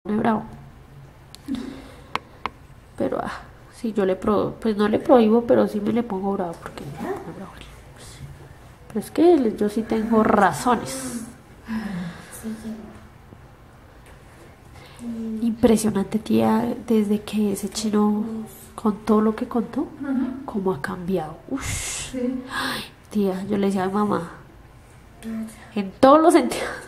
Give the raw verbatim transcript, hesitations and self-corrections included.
pone bravo. Pero ah, si yo le prohíbo, pues no le prohíbo, pero sí me le pongo bravo porque me pone bravo. Pero es que yo sí tengo razones. Impresionante, tía, desde que ese chino contó lo que contó, cómo ha cambiado. Uf. Ay, tía, yo le decía a mi mamá, en todos los sentidos.